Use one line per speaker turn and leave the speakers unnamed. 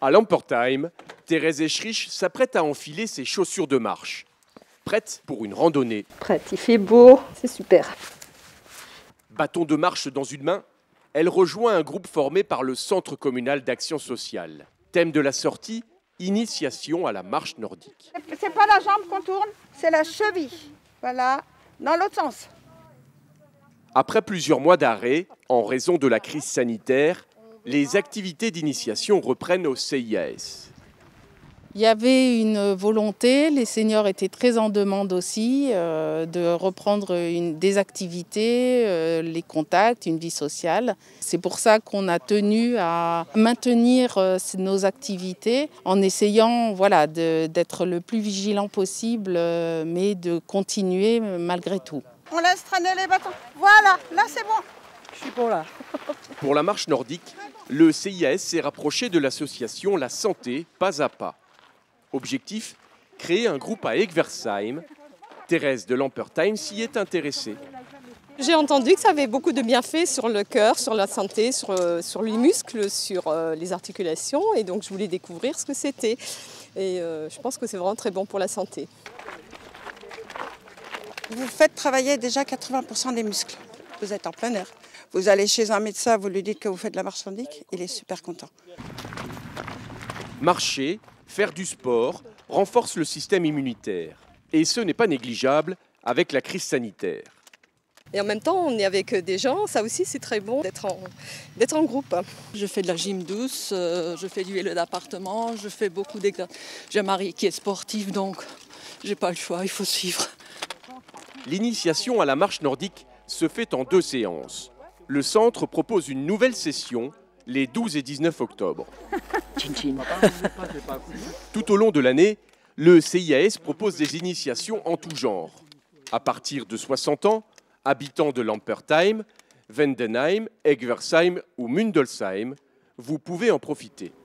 À Lampertheim, Thérèse Eschrich s'apprête à enfiler ses chaussures de marche. Prête pour une randonnée.
Prête, il fait beau, c'est super.
Bâton de marche dans une main, elle rejoint un groupe formé par le Centre communal d'action sociale. Thème de la sortie, initiation à la marche nordique.
C'est pas la jambe qu'on tourne, c'est la cheville. Voilà, dans l'autre sens.
Après plusieurs mois d'arrêt, en raison de la crise sanitaire, les activités d'initiation reprennent au CIAS.
Il y avait une volonté, les seniors étaient très en demande aussi, de reprendre des activités, les contacts, une vie sociale. C'est pour ça qu'on a tenu à maintenir nos activités en essayant d'être le plus vigilant possible, mais de continuer malgré tout.
On laisse traîner les bâtons. Voilà, là c'est bon.
Je suis bon là.
Pour la marche nordique, le CIAS s'est rapproché de l'association La Santé Pas à Pas. Objectif, créer un groupe à Egversheim. Thérèse de Lampertheim s'y est intéressée.
J'ai entendu que ça avait beaucoup de bienfaits sur le cœur, sur la santé, sur les muscles, sur les articulations. Et donc je voulais découvrir ce que c'était. Et je pense que c'est vraiment très bon pour la santé.
Vous faites travailler déjà 80% des muscles. Vous êtes en plein air. Vous allez chez un médecin, vous lui dites que vous faites de la marche nordique, il est super content.
Marcher, faire du sport, renforce le système immunitaire. Et ce n'est pas négligeable avec la crise sanitaire.
Et en même temps, on est avec des gens, ça aussi c'est très bon d'être en groupe.
Je fais de la gym douce, je fais du vélo d'appartement, je fais beaucoup d'exercices. J'ai un mari qui est sportif, donc j'ai pas le choix, il faut suivre.
L'initiation à la marche nordique se fait en 2 séances. Le centre propose une nouvelle session les 12 et 19 octobre. Tout au long de l'année, le CIAS propose des initiations en tout genre. À partir de 60 ans, habitants de Lampertheim, Vendenheim, Egversheim ou Mundelsheim, vous pouvez en profiter.